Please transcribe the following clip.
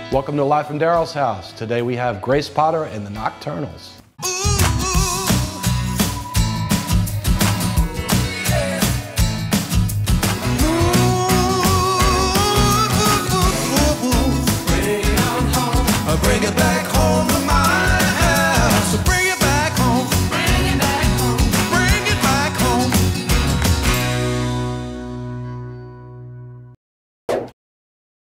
Welcome to Live from Daryl's house. Today we have Grace Potter and the Nocturnals.